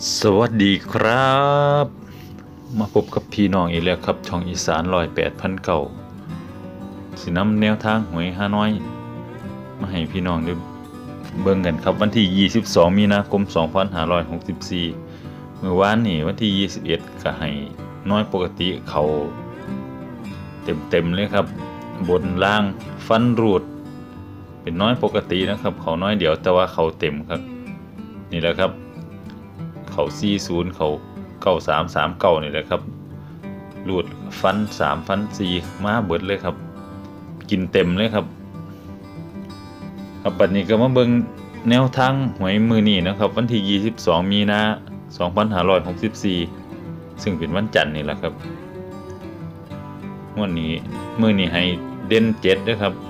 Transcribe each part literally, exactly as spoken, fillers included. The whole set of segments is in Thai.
สวัสดีครับมาพบกับพี่น้องอีกแล้วครับช่องอีสานร้อยแปดพันเก่าสินำแนวทางหวยฮานอยมาให้พี่น้องได้เบิ่งกันครับวันที่ยี่สิบสองมีนาคมสองพันห้าร้อยหกสิบสี่เมื่อวานนี้วันที่ยี่สิบเอ็ดก็ให้น้อยปกติเขาเต็มๆเลยครับบนล่างฟันรูดเป็นน้อยปกตินะครับเขาน้อยเดียวแต่ว่าเขาเต็มครับนี่แหละครับเขาสี่สิบเขาเก้าสามสามเก้านี่แหละครับรูดฟันสามฟันสี่มาเบิดเลยครับกินเต็มเลยครับครับปัจจุบันก็มาเบิ่งแนวทางหวยมือนี้นะครับวันที่ยี่สิบสองมีนาสองพันห้าร้อยหกสิบสี่ซึ่งเป็นวันจันทร์นี่แหละครับวันนี้มือนี้ให้เด่นเจ็ดด้วยครับ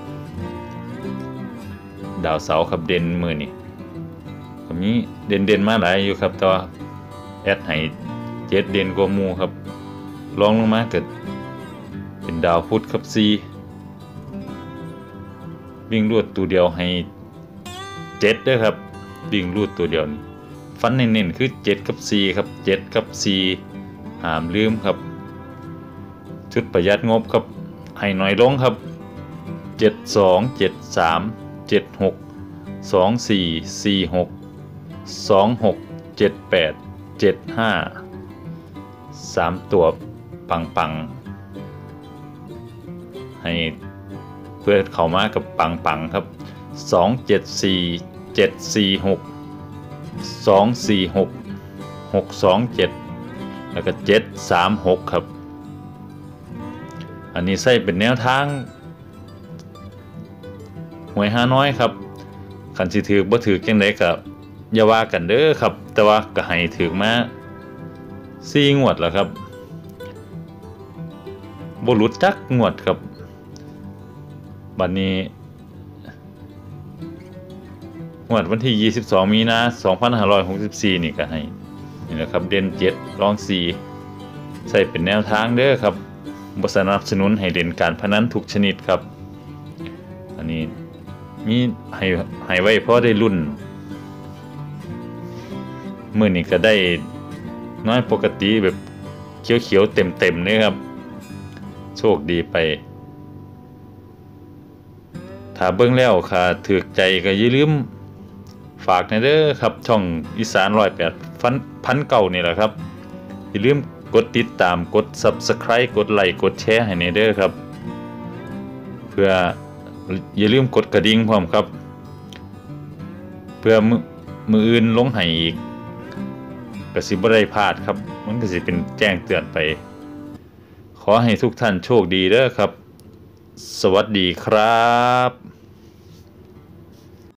ดาวเสาร์ครับเด่นมือนี้ก็มีเด่นเด่นมาหลายอยู่ครับแต่ว่าแอดให้เจ็ดเด่นกว่าหมู่ครับลองลงมาเกิดเป็นดาวพุธครับสี่วิ่งรูดตัวเดียวให้เจ็ดด้วยครับวิ่งรูดตัวเดียวฟันเน้นๆคือเจ็ดกับสี่ครับเจ็ดกับสี่ห้ามลืมครับชุดประหยัดงบครับให้น้อยลงครับเจ็ดสองเจ็ดสามเจ็ดหกสองสี่สี่หกสองหกเจ็ดแปดเจ็ดห้าสามตัวปังปังให้เพื่อเข้ามากับปังปังครับสองเจ็ดสี่เจ็ดสี่หกสองสี่หกหกสองเจ็ดแล้วก็เจ็ดสามหกครับอันนี้ใส่เป็นแนวทางหวยฮานอยครับคันสิถือบ่ถือจังไดก็อย่าว่ากันเด้อครับแต่ว่าก็ให้ถือมาสี่งวดแล้วครับบ่หลุดจักงวดครับบัดนี้งวดวันที่ยี่สิบสองมีนาสองพันห้าร้อยหกสิบสี่นี่ก็ให้นี่แหละครับเด่นเจ็ดรองสี่ใส่เป็นแนวทางเด้อครับบ่สนับสนุนให้เล่นการพนันทุกชนิดครับอันนี้มีให้ให้ไว้พอได้รุ่นมื้อนี้ก็ได้น้อยปกติแบบเขียวๆเต็มๆเลยครับโชคดีไปถ้าเบิ่งแล้วค่ะถูกใจก็อย่าลืมฝากในเด้อครับช่องอีสานร้อยแปดพันเก่านี่แหละครับอย่าลืมกดติดตามกด ซับสไครบ์ กดไลค์กดแชร์ให้ในเด้อครับเพื่ออย่าลืมกดกระดิ่งพร้อมครับเพื่อมือมืออื่นลงให้อีกก็สิบ่ได้พลาดครับมันก็สิเป็นแจ้งเตือนไปขอให้ทุกท่านโชคดีเด้อครับสวัสดีครับ